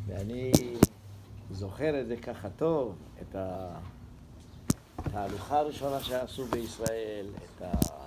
ואני זוכר את זה ככה טוב, את התהלוכה הראשונה שעשו בישראל, את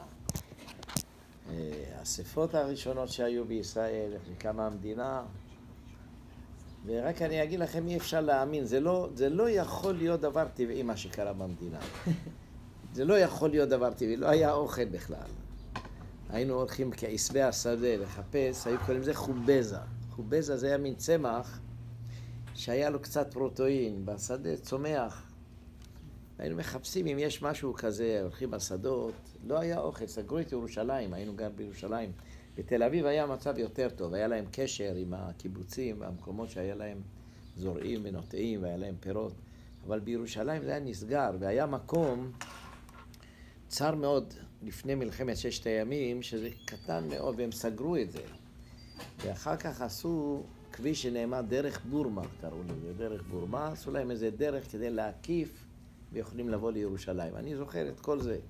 האספות הראשונות שהיו בישראל, איך שקמה המדינה. ורק אני אגיד לכם, אי אפשר להאמין, זה לא יכול להיות דבר טבעי מה שקרה במדינה. זה לא יכול להיות דבר טבעי, לא היה אוכל בכלל. היינו הולכים כעשבי השדה לחפש, היו קוראים לזה חובזה. חובזה זה היה מין צמח שהיה לו קצת פרוטאין, בשדה צומח. היינו מחפשים אם יש משהו כזה, הולכים בשדות, לא היה אוכל, סגרו את ירושלים, היינו גם בירושלים. בתל אביב היה מצב יותר טוב, היה להם קשר עם הקיבוצים והמקומות שהיה להם זורעים ונוטעים והיה להם פירות. אבל בירושלים זה היה נסגר, והיה מקום צר מאוד לפני מלחמת ששת הימים, שזה קטן מאוד, והם סגרו את זה. ואחר כך עשו כביש שנאמר דרך בורמה, קראו לזה, דרך בורמה, עשו להם איזה דרך כדי להקיף, ויכולים לבוא לירושלים. אני זוכר את כל זה.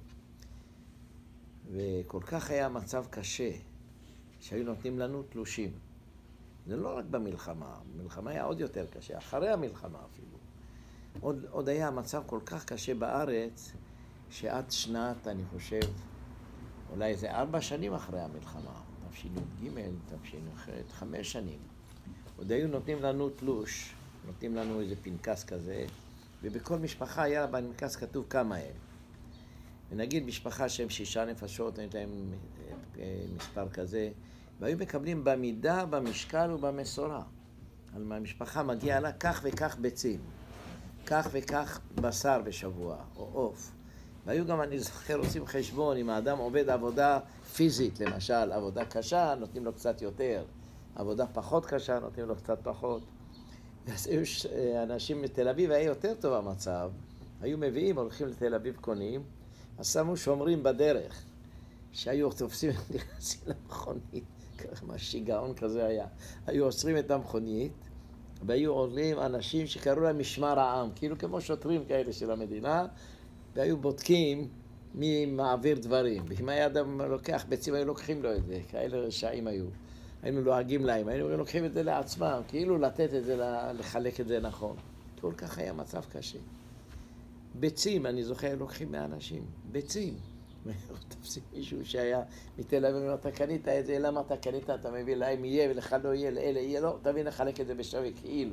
וכל כך היה מצב קשה, שהיו נותנים לנו תלושים. זה לא רק במלחמה, המלחמה היה עוד יותר קשה, אחרי המלחמה אפילו. עוד היה מצב כל כך קשה בארץ, שעד שנת, אני חושב, אולי איזה 4 שנים אחרי המלחמה, תשנ"ג, תשנ"ח, 5 שנים. עוד היו נותנים לנו תלוש, נותנים לנו איזה פנקס כזה, ובכל משפחה היה בפנקס כתוב כמה הם. ונגיד משפחה שהם 6 נפשות, נותנים להם מספר כזה, והיו מקבלים במידה, במשקל ובמסורה. על המשפחה מגיע לה כך וכך ביצים, כך וכך בשר בשבוע, או עוף. והיו גם, אני זוכר, עושים חשבון, אם האדם עובד עבודה פיזית, למשל, עבודה קשה, נותנים לו קצת יותר. עבודה פחות קשה, נותנים לו קצת פחות. אז היו אנשים בתל אביב, היה יותר טוב המצב. היו מביאים, הולכים לתל אביב קונים, אז שמו שומרים בדרך, שהיו תופסים, נכנסים למכונית, כמה שיגעון כזה היה. היו עוצרים את המכונית, והיו עולים אנשים שקראו להם משמר העם, כאילו כמו שוטרים כאלה של המדינה, והיו בודקים מי מעביר דברים. ואם היה אדם לוקח ביצים, היו לוקחים לו את זה, כאלה רשעים היו. היינו לועגים להם, היינו לוקחים את זה לעצמם, כאילו לתת את זה, לחלק את זה נכון. כל כך היה מצב קשה. ביצים, אני זוכר, לוקחים מאנשים, ביצים. תפסיק מישהו שהיה מתל אביב, אתה קנית את זה, למה אתה קנית, אתה מביא להם יהיה ולך לא יהיה, לאלה יהיה, לא, תביא לחלק את זה בשווה, כאילו.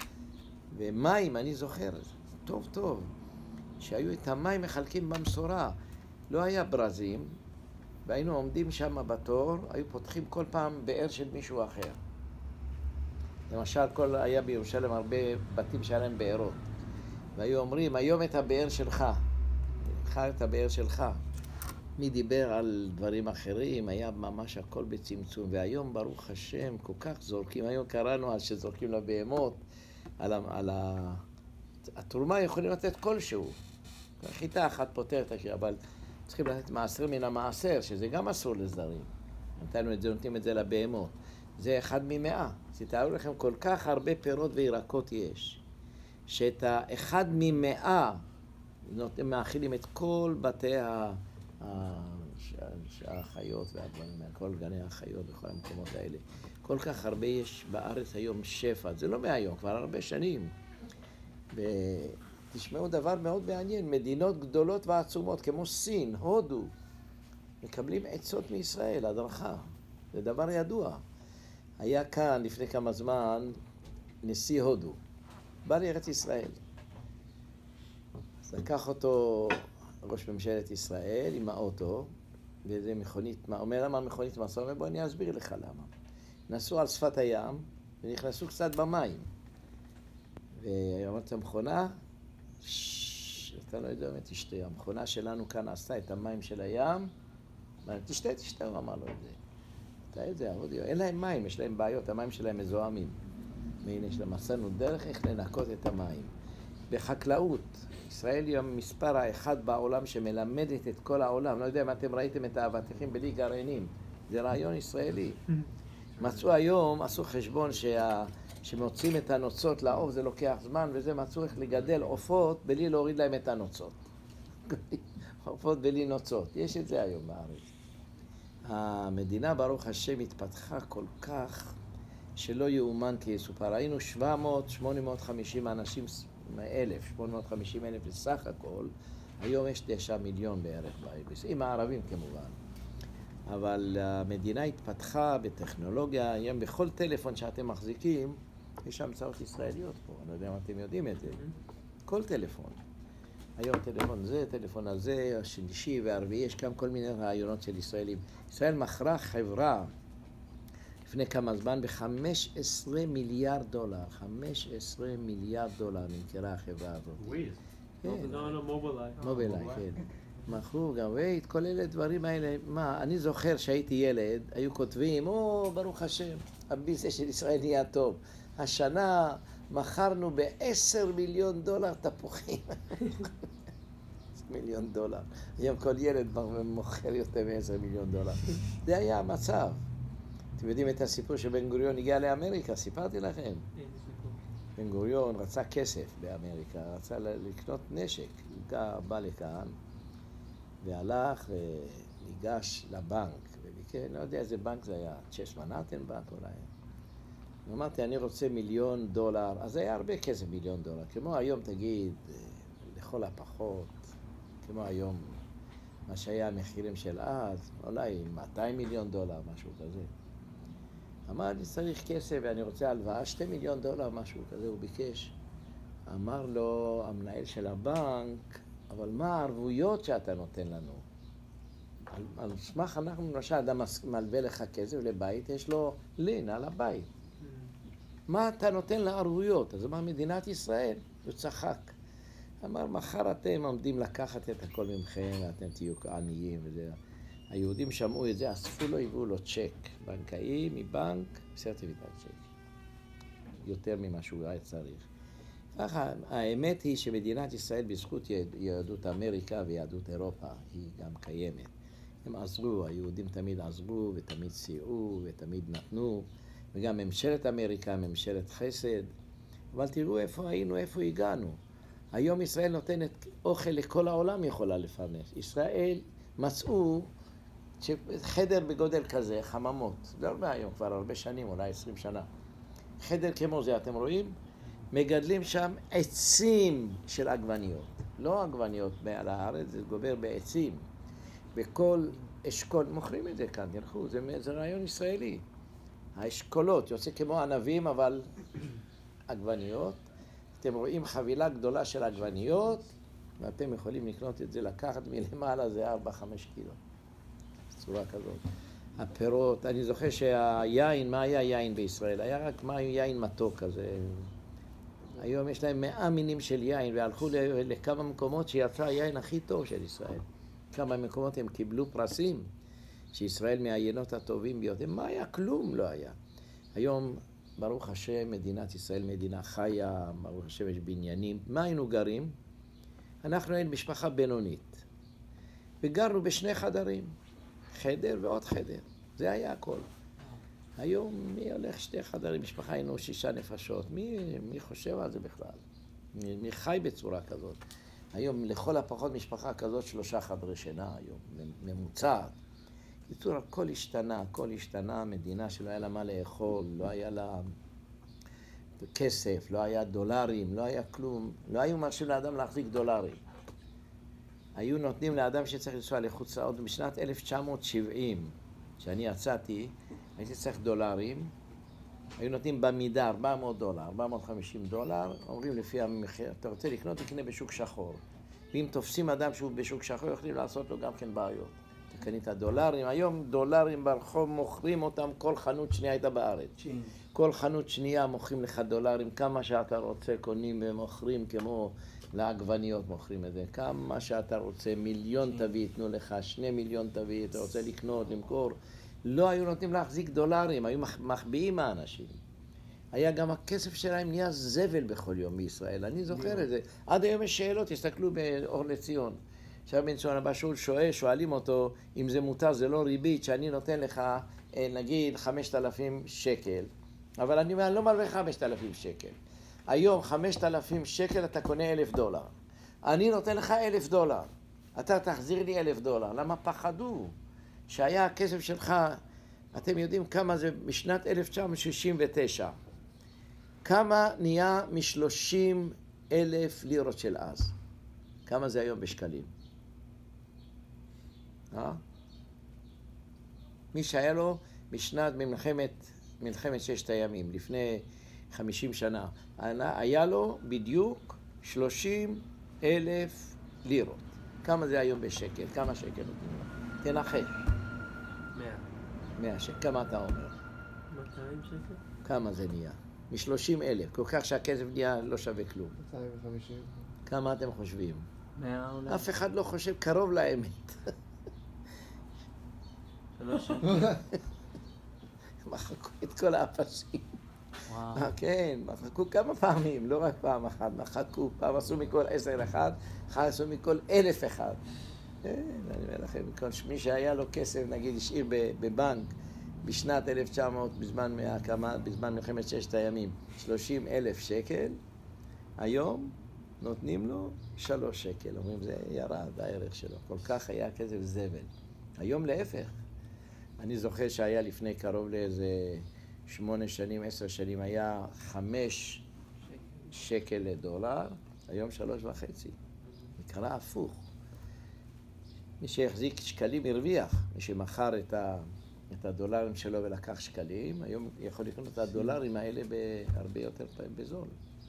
ומים, אני זוכר, טוב טוב, שהיו את המים מחלקים במסורה. לא היה ברזים, והיינו עומדים שם בתור, היו פותחים כל פעם באר של מישהו אחר. למשל, היה בירושלים הרבה בתים שהיה להם בארות. והיו אומרים, היום את הבאר שלך, מחר את הבאר שלך. מי דיבר על דברים אחרים, היה ממש הכל בצמצום. והיום, ברוך השם, כל כך זורקים. היום קראנו על שזורקים לבהמות, התרומה יכולים לתת כלשהו. חיטה אחת פותרת, אבל צריכים לתת מעשר מן המעשר, שזה גם אסור לזרים. נתנו את זה, נותנים את זה לבהמות. זה 1 מ-100. אז תתארו לכם, כל כך הרבה פירות וירקות יש, שאת 1 מ-100 מאכילים את כל בתי החיות והדברים, כל גני החיות וכל המקומות האלה. כל כך הרבה יש בארץ היום שפע. זה לא מהיום, כבר הרבה שנים. תשמעו דבר מאוד מעניין, מדינות גדולות ועצומות כמו סין, הודו, מקבלים עצות מישראל, הדרכה. זה דבר ידוע. היה כאן לפני כמה זמן נשיא הודו, בא לארץ ישראל. אז לקח אותו ראש ממשלת ישראל עם האוטו, ואיזה מכונית, אומר למה מכונית מסע? אומר בוא אני אסביר לך למה. נסעו על שפת הים ונכנסו קצת במים. ואמרת המכונה, אתה לא יודע מה תשתה, המכונה שלנו כאן עשתה את המים של הים, תשתה, הוא אמר לו את זה. אתה יודע, אין להם מים, יש להם בעיות, המים שלהם מזוהמים. והנה, יש להם עשינו דרך איך לנקות את המים. בחקלאות, ישראל היא המספר האחד בעולם שמלמדת את כל העולם. לא יודע אם אתם ראיתם את האבטיחים בלי גרעינים. זה רעיון ישראלי. מצאו היום, עשו חשבון שמוצאים את הנוצות לעוף, זה לוקח זמן, וזה מצאו איך לגדל עופות בלי להוריד להם את הנוצות. עופות בלי נוצות. יש את זה היום בארץ. המדינה, ברוך השם, התפתחה כל כך שלא יאומן כי יסופר. היינו 850 אנשים, 850,000 בסך הכל. היום יש 9 מיליון בערך באיביס, עם הערבים כמובן. אבל המדינה התפתחה בטכנולוגיה, היום בכל טלפון שאתם מחזיקים, יש המצאות ישראליות פה, אני לא יודע אם אתם יודעים את זה. כל טלפון. היום טלפון זה, טלפון הזה, השלישי והרביעי, יש גם כל מיני רעיונות של ישראלים. ישראל מכרה חברה לפני כמה זמן ב-15 מיליארד דולר. 15 מיליארד דולר נמכרה החברה הזאת. וויז. כן. מובילאיי. מובילאיי, כן. מכרו גם, כל אלה דברים האלה, מה, אני זוכר שהייתי ילד, היו כותבים, ברוך השם, הביזנס של ישראל נהיה טוב. השנה מכרנו ב10 מיליון דולר תפוחים. 10 מיליון דולר. היום כל ילד מוכר יותר מ10 מיליון דולר. זה היה המצב. אתם יודעים את הסיפור שבן גוריון הגיע לאמריקה, סיפרתי לכם. בן גוריון רצה כסף באמריקה, רצה לקנות נשק. הוא בא לכאן והלך וניגש לבנק. וביקש, לא יודע איזה בנק זה היה, צ'ס מנהטן בנק אולי. אמרתי, אני רוצה $1,000,000, אז היה הרבה כסף $1,000,000. כמו היום, תגיד, לכל הפחות, כמו היום, מה שהיה המחירים של אז, אולי $200 מיליון, משהו כזה. אמר, אני צריך כסף ואני רוצה הלוואה, $2 מיליון, משהו כזה, הוא ביקש. אמר לו, המנהל של הבנק, אבל מה הערבויות שאתה נותן לנו? על סמך אנחנו, למשל, אדם מלווה לך כסף לבית, יש לו לין על הבית. מה אתה נותן לערבויות? אז אמר, מדינת ישראל, הוא צחק. אמר, מחר אתם עומדים לקחת את הכל ממכם, ואתם תהיו עניים וזה. היהודים שמעו את זה, אספו לו, הביאו לו צ'ק בנקאי מבנק, סרטיפיקט צ'ק. יותר ממה שהוא היה צריך. ככה, האמת היא שמדינת ישראל בזכות יהדות אמריקה ויהדות אירופה, היא גם קיימת. הם עזרו, היהודים תמיד עזרו ותמיד סייעו ותמיד נתנו. וגם ממשלת אמריקה, ממשלת חסד, אבל תראו איפה היינו, איפה הגענו. היום ישראל נותנת אוכל לכל העולם יכולה לפרנס. ישראל מצאו חדר בגודל כזה, חממות, זה הרבה היום, כבר הרבה שנים, אולי 20 שנה. חדר כמו זה, אתם רואים? מגדלים שם עצים של עגבניות. לא עגבניות מעל הארץ, זה גובר בעצים. בכל אשכול, מוכרים את זה כאן, תלכו, זה רעיון ישראלי. האשכולות, יוצא כמו ענבים, אבל עגבניות. אתם רואים חבילה גדולה של עגבניות, ואתם יכולים לקנות את זה, לקחת מלמעלה, זה 4-5 קילו. בצורה כזאת. הפירות, אני זוכר שהיין, מה היה יין בישראל? היה רק יין מתוק כזה. היום יש להם 100 מינים של יין, והלכו לכמה מקומות שיצא היין הכי טוב של ישראל. כמה מקומות הם קיבלו פרסים. שישראל מהעיינות הטובים ביותר. מה היה? כלום לא היה. היום, ברוך השם, מדינת ישראל מדינה חיה, ברוך השם יש בניינים. מה היינו גרים? אנחנו היינו משפחה בינונית. וגרנו בשני חדרים. חדר ועוד חדר. זה היה הכל. היום מי הולך 2 חדרים? משפחה היינו 6 נפשות. מי חושב על זה בכלל? מי חי בצורה כזאת? היום לכל הפחות משפחה כזאת 3 חדרי שינה היום, ממוצעת. בקיצור, הכל השתנה, מדינה שלא היה לה מה לאכול, לא היה לה כסף, לא היה דולרים, לא היה כלום, לא היו מרשים לאדם להחזיק דולרים. היו נותנים לאדם שצריך לנסוע לחוץ לארץ בשנת 1970, כשאני יצאתי, הייתי צריך דולרים, היו נותנים במידה $400, $450, אומרים לפי המחיר, אתה רוצה לקנות, תקנה בשוק שחור. ואם תופסים אדם שהוא בשוק שחור, יכולים לעשות לו גם כן בעיות. אתה קנית דולרים, היום דולרים ברחוב מוכרים אותם, כל חנות שנייה הייתה בארץ. כל חנות שנייה מוכרים לך דולרים, כמה שאתה רוצה קונים ומוכרים, כמו לעגבניות מוכרים את זה. כמה שאתה רוצה, 1,000,000 תביא, יתנו לך 2 מיליון תביא, אתה רוצה לקנות, למכור. לא היו נותנים להחזיק דולרים, היו מחביאים האנשים. היה גם הכסף שלהם נהיה זבל בכל יום בישראל, אני זוכר את זה. עד היום יש שאלות, תסתכלו באור לציון. עכשיו בן ציון הבא שואלים אותו, אם זה מותר, זה לא ריבית, שאני נותן לך, נגיד, 5,000 שקל. אבל אני אומר, לא מלווה 5,000 שקל. היום 5,000 שקל אתה קונה $1,000. אני נותן לך $1,000. אתה תחזיר לי $1,000. למה פחדו? שהיה הכסף שלך אתם יודעים כמה זה משנת 1969? כמה נהיה מ-30,000 לירות של אז? כמה זה היום בשקלים? מי שהיה לו משנת מלחמת ששת הימים, לפני 50 שנה, היה לו בדיוק 30,000 לירות. כמה זה היום בשקל? כמה שקל נותנים לו? תנחש. 100 שקל. כמה אתה אומר? 200 שקל. כמה זה נהיה? מ-30,000. כל כך שהכסף נהיה לא שווה כלום. 250. כמה אתם חושבים? 100 אולי. אף אחד לא חושב קרוב לאמת. 3 שקל. מחקו את כל האפסים. וואו. כן, מחקו כמה פעמים, לא רק פעם אחת. מחקו, פעם עשו מכל 10 אחד, אחר עשו מכל 1,000 אחד. כן, אני אומר לכם, מי שהיה לו כסף, נגיד, השאיר בבנק בשנת 1900, בזמן מלחמת ששת הימים, 30,000 שקל, היום נותנים לו 3 שקל. אומרים, זה ירד הערך שלו. כל כך היה כסף זבל. היום להפך. אני זוכר שהיה לפני קרוב לאיזה 8 שנים, 10 שנים, היה 5 שקל לדולר, היום 3.5. נקרא הפוך. מי שהחזיק שקלים הרוויח, מי שמכר את הדולרים שלו ולקח שקלים, היום יכול לקנות את הדולרים האלה בהרבה יותר בזול.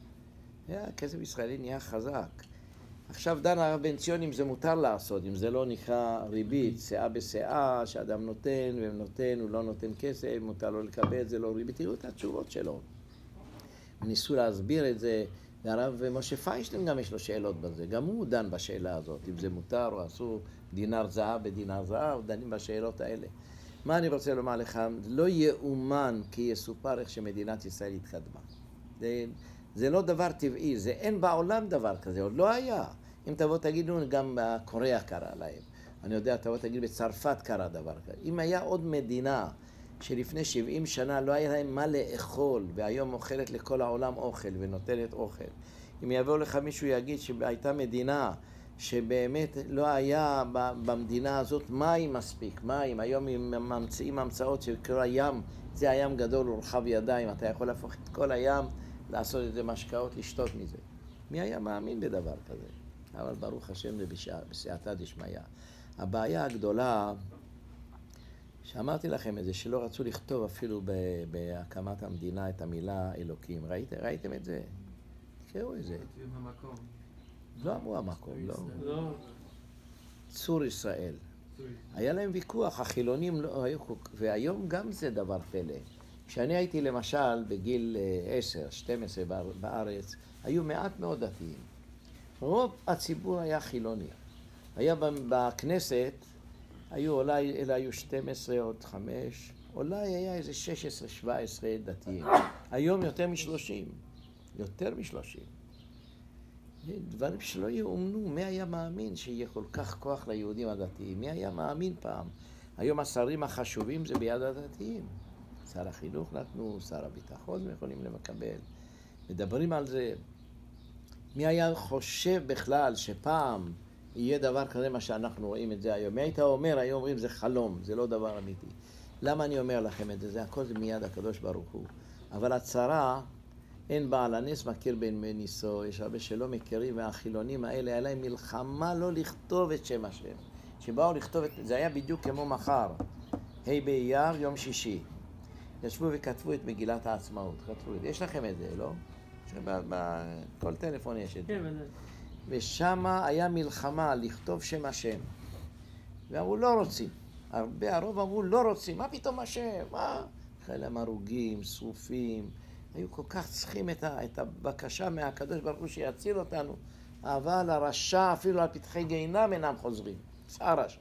הכסף ישראלי נהיה חזק. עכשיו דן הרב בן ציון אם זה מותר לעשות, אם זה לא נקרא ריבית, שאה בשאה, שאדם נותן ונותן, הוא לא נותן כסף, מותר לו לקבל, זה לא ריבית. תראו את התשובות שלו. ניסו להסביר את זה, והרב משה פיינשטיין גם יש לו שאלות בזה, גם הוא דן בשאלה הזאת, אם זה מותר או אסור, דינר זהב בדינר זהב, דנים בשאלות האלה. מה אני רוצה לומר לך? לא יאומן כי יסופר איך שמדינת ישראל התקדמה. זה לא דבר טבעי, זה אין בעולם דבר כזה, עוד לא היה. אם תבוא תגידו, גם בקוריאה קרה להם. אני יודע, תבוא תגיד, בצרפת קרה דבר כזה. אם היה עוד מדינה שלפני 70 שנה לא היה להם מה לאכול, והיום אוכלת לכל העולם אוכל ונותנת אוכל. אם יבוא לך מישהו יגיד שהייתה מדינה שבאמת לא היה במדינה הזאת מים מספיק, מים. היום הם ממציאים המצאות שקורא ים, זה הים גדול ורחב ידיים, אתה יכול להפוך את כל הים, לעשות את זה משקאות, לשתות מזה. מי היה מאמין בדבר כזה? אבל ברוך השם זה בסייעתא דשמיא. הבעיה הגדולה, שאמרתי לכם את זה, שלא רצו לכתוב אפילו בהקמת המדינה את המילה אלוקים. ראיתם את זה? תקראו את זה. לא אמרו המקום, לא. צור ישראל. היה להם ויכוח, החילונים לא היו, והיום גם זה דבר פלא. כשאני הייתי למשל בגיל 10, 12 בארץ, היו מעט מאוד דתיים. רוב הציבור היה חילוני. היה בכנסת, אלה היו 12 או 5, אולי היה איזה 16, 17 דתיים. היום יותר מ-30. יותר מ-30. דברים שלא יאומנו, מי היה מאמין שיהיה כל כך כוח ליהודים הדתיים? מי היה מאמין פעם? היום השרים החשובים זה ביד הדתיים. שר החינוך נתנו, שר הביטחון יכולים לקבל. מדברים על זה. מי היה חושב בכלל שפעם יהיה דבר כזה מה שאנחנו רואים את זה היום? מי היית אומר, היום אומרים זה חלום, זה לא דבר אמיתי. למה אני אומר לכם את זה? זה הכל זה מיד הקדוש ברוך הוא. אבל הצרה, אין בעל הנס מכיר בין ניסו, יש הרבה שלא מכירים, והחילונים האלה, היה להם מלחמה לא לכתוב את שם השם. שבאו לכתוב את זה, היה בדיוק כמו מחר. ה' באייר, יום שישי. ישבו וכתבו את מגילת העצמאות, כתבו את זה. יש לכם את זה, לא? בכל טלפון יש את זה. כן, בזה. ושם היה מלחמה לכתוב שם השם. ואמרו, לא רוצים. הרוב אמרו, לא רוצים. מה פתאום השם? מה? חלם הרוגים, שרופים. היו כל כך צריכים את הבקשה מהקדוש ברוך הוא שיציל אותנו. אבל הרשע, אפילו על פתחי גיהינום אינם חוזרים. צער רשע.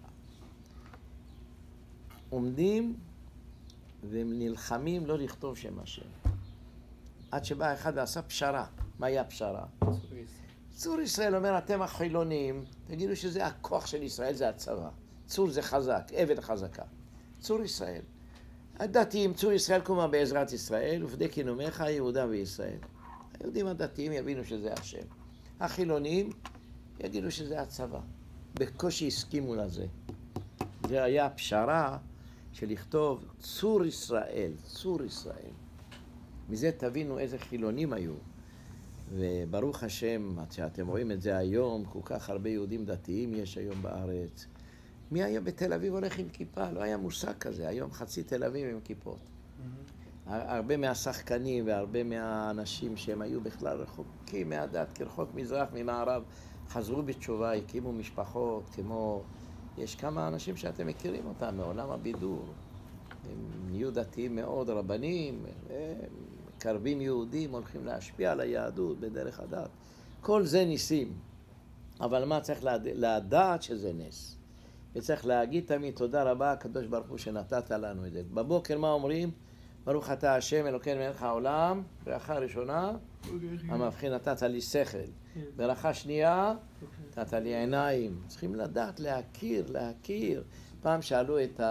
עומדים והם נלחמים לא לכתוב שם השם. עד שבא אחד ועשה פשרה. מה היה פשרה? צור ישראל אומר, אתם החילונים, תגידו שזה הכוח של ישראל, זה הצבא. צור זה חזק, עבד חזקה. צור ישראל. הדתיים, צור ישראל קומה בעזרת ישראל, ופדי קינומך יהודה וישראל. היהודים הדתיים יבינו שזה השם. החילונים יגידו שזה הצבא. בקושי הסכימו לזה. זה היה פשרה של לכתוב צור ישראל, צור ישראל. מזה תבינו איזה חילונים היו. וברוך השם, שאתם רואים את זה היום, כל כך הרבה יהודים דתיים יש היום בארץ. מי היה בתל אביב הולך עם כיפה? לא היה מושג כזה. היום חצי תל אביב עם כיפות. הרבה מהשחקנים והרבה מהאנשים שהם היו בכלל רחוקים מהדת, כרחוק מזרח, ממערב, חזרו בתשובה, הקימו משפחות, כמו... יש כמה אנשים שאתם מכירים אותם מעולם הבידור. הם נהיו דתיים מאוד, רבנים, קרבים יהודים, הולכים להשפיע על היהדות בדרך הדת. כל זה ניסים. אבל מה צריך לדעת שזה נס? וצריך להגיד תמיד תודה רבה, הקדוש ברוך הוא שנתת לנו את זה. בבוקר מה אומרים? ברוך אתה השם אלוקינו מלך העולם, ברכה ראשונה, המבחין נתת לי שכל. ברכה שנייה, נתת לי עיניים. צריכים לדעת, להכיר. פעם שאלו את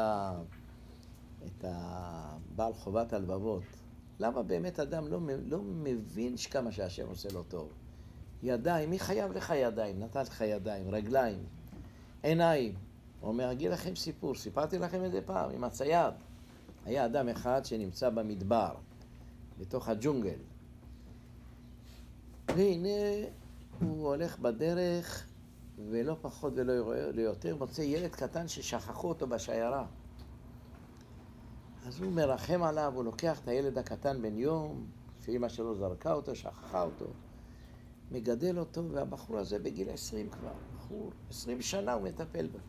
הבעל חובת הלבבות, למה באמת אדם לא מבין כמה שהשם עושה לו טוב? ידיים, מי חייב לך ידיים? נתת לך ידיים, רגליים, עיניים. הוא אומר, אגיד לכם סיפור, סיפרתי לכם את זה פעם, עם הצייד. היה אדם אחד שנמצא במדבר, בתוך הג'ונגל. והנה הוא הולך בדרך, ולא פחות ולא יותר, מוצא ילד קטן ששכחו אותו בשיירה. אז הוא מרחם עליו, הוא לוקח את הילד הקטן בן יום, שאמא שלו זרקה אותו, שכחה אותו, מגדל אותו, והבחור הזה בגיל 20 כבר, בחור, 20 שנה הוא מטפל בו.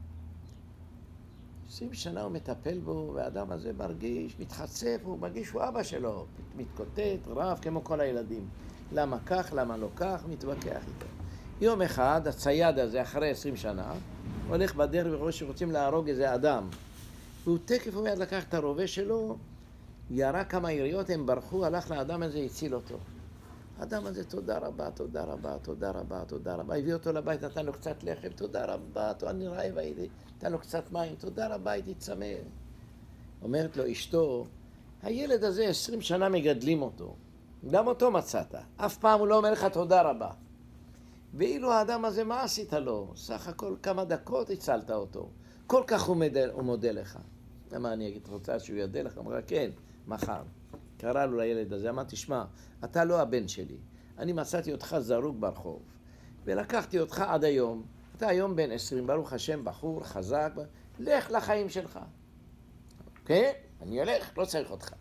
20 שנה הוא מטפל בו, והאדם הזה מרגיש, מתחצף, הוא מרגיש שהוא אבא שלו, מתקוטט, רב כמו כל הילדים. למה כך, למה לא כך, מתווכח איתו. יום אחד, הצייד הזה, אחרי 20 שנה, הולך בדרך ורואה שרוצים להרוג איזה אדם. והוא תקף ומיד לקח את הרובה שלו, ירה כמה יריות, הם ברחו, הלך לאדם הזה, הציל אותו. האדם הזה, תודה רבה, תודה רבה, תודה רבה, תודה רבה. הביא אותו לבית, נתן לו קצת לחם, תודה רבה, אני רעב הייתי, נתן לו קצת מים, תודה רבה, הייתי צמא. אומרת לו אשתו, הילד הזה 20 שנה מגדלים אותו, גם אותו מצאת, אף פעם הוא לא אומר לך תודה רבה. ואילו האדם הזה, מה עשית לו? סך הכל כמה דקות הצלת אותו. כל כך הוא מודה לך. למה אני אגיד, רוצה שהוא ידע לך? אמרה, כן, מחר. קרא לו לילד הזה, אמר, תשמע, אתה לא הבן שלי. אני מצאתי אותך זרוק ברחוב, ולקחתי אותך עד היום. אתה היום בן 20, ברוך השם, בחור, חזק, לך לחיים שלך. כן? אני אלך, לא צריך אותך.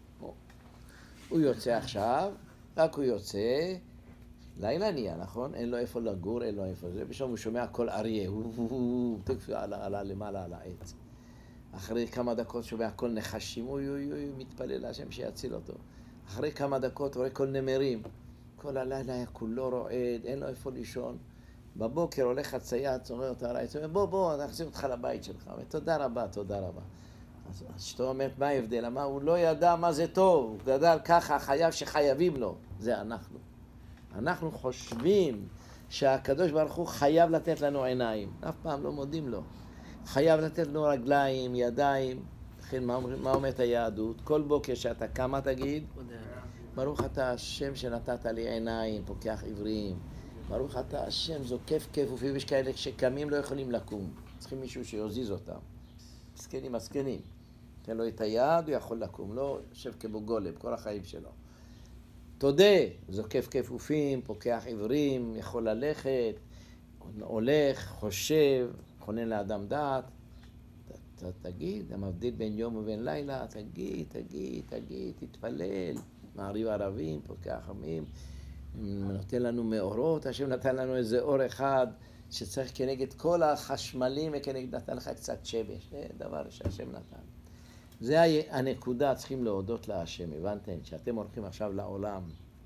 הוא יוצא עכשיו, רק הוא יוצא, לילה נהיה, נכון? אין לו איפה לגור, אין לו איפה זה. ושם הוא שומע כל אריה, הוא עלה למעלה על העץ. אחרי כמה דקות שומע כל נחשים, הוא מתפלל להשם שיציל אותו. אחרי כמה דקות רואה כל נמרים. כל הלילה היה כולו רועד, אין לו איפה לישון. בבוקר הולך הצייד, צורר אותו על העץ, בוא, נחזיר אותך לבית שלך. תודה רבה, תודה רבה. אז אשתו אומרת, מה ההבדל? אמר, הוא לא ידע מה זה טוב, הוא גדל ככה, חייב שחייבים לו. זה אנחנו. אנחנו חושבים שהקדוש ברוך הוא חייב לתת לנו עיניים. אף פעם לא מודים לו. חייב לתת לנו רגליים, ידיים. לכן מה אומרת היהדות? כל בוקר שאתה קמה תגיד, ברוך אתה השם שנתת לי עיניים, פוקח עבריים. ברוך אתה השם זוקף כפופים, יש כאלה שקמים לא יכולים לקום. צריכים מישהו שיוזיז אותם. מסכנים. תן לו את היד, הוא יכול לקום. לא יושב כמו גולם, כל החיים שלו. תודה, זוקף כפופים, פוקח עברים, יכול ללכת, הולך, חושב, חונן לאדם דעת. תגיד, המבדיל בין יום ובין לילה, תגיד, תתפלל. מעריב ערבים, פוקח עמים, נותן לנו מאורות, השם נתן לנו איזה אור אחד שצריך כנגד כל החשמלים וכנגד נתן לך קצת שמש. זה דבר שהשם נתן. זה הנקודה, צריכים להודות להשם, הבנתם? שאתם הולכים עכשיו לעולם.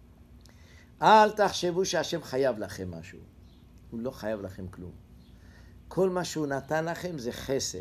אל תחשבו שהשם חייב לכם משהו. הוא לא חייב לכם כלום. כל מה שהוא נתן לכם זה חסד.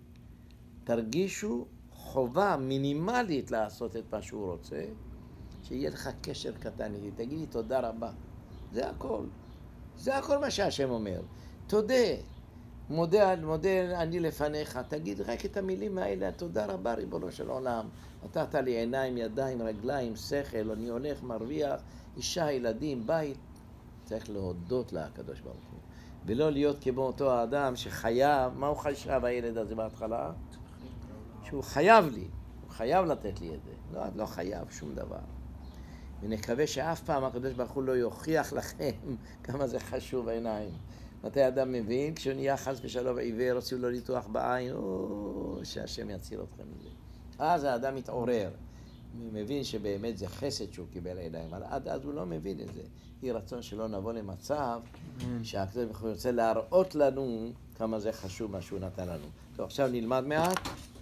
תרגישו חובה מינימלית לעשות את מה שהוא רוצה, שיהיה לך קשר קטן איתי. תגידי תודה רבה. זה הכל. זה הכל מה שהשם אומר. תודה. מודה אני לפניך, תגיד רק את המילים האלה, תודה רבה ריבונו של עולם, נתת לי עיניים, ידיים, רגליים, שכל, אני הולך, מרוויח, אישה, ילדים, בית. צריך להודות לקדוש ברוך הוא, ולא להיות כמו אותו האדם שחייב. מה הוא חשב הילד הזה בהתחלה? שהוא חייב לי, הוא חייב לתת לי את זה. לא, לא חייב שום דבר. ונקווה שאף פעם הקדוש ברוך הוא לא יוכיח לכם כמה זה חשוב העיניים. מתי אדם מבין? כשהוא נהיה חס ושלום עיוור, עושים לו ניתוח בעין, שהשם יציל אתכם מזה. אז האדם מתעורר, מבין שבאמת זה חסד שהוא קיבל עיניים, אבל עד אז הוא לא מבין את זה. יהי רצון שלא נבוא למצב שהקדוש ברוך הוא רוצה להראות לנו כמה זה חשוב מה שהוא נתן לנו. טוב, עכשיו נלמד מעט.